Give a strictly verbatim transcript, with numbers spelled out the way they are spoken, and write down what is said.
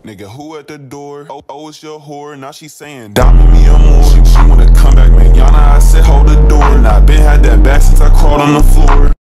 Nigga, who at the door? Oh, oh, it's your whore. Now she saying, Diamond me or more. She, she wanna come back, man. Yana, I said, hold the door. And I been had that back since I crawled on the floor.